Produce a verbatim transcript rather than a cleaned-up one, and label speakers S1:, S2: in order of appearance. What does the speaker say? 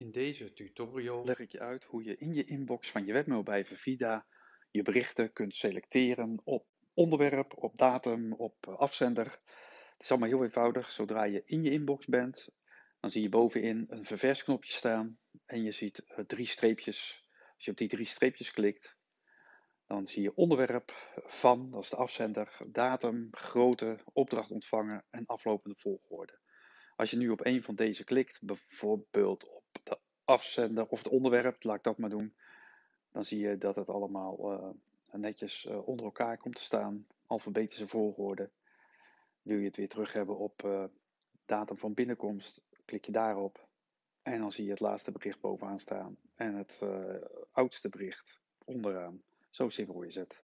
S1: In deze tutorial
S2: leg ik je uit hoe je in je inbox van je webmail bij Vervida je berichten kunt selecteren op onderwerp, op datum, op eh, afzender. Het is allemaal heel eenvoudig. Zodra je in je inbox bent, dan zie je bovenin een verversknopje staan en je ziet eh, drie streepjes. Als je op die drie streepjes klikt, dan zie je onderwerp van, dat is de afzender, datum, grootte, opdracht ontvangen en aflopende volgorde. Als je nu op een van deze klikt, bijvoorbeeld op de afzender of het onderwerp, laat ik dat maar doen, dan zie je dat het allemaal uh, netjes uh, onder elkaar komt te staan, alfabetische volgorde. Wil je het weer terug hebben op uh, datum van binnenkomst, klik je daarop en dan zie je het laatste bericht bovenaan staan en het uh, oudste bericht onderaan. Zo simpel is het.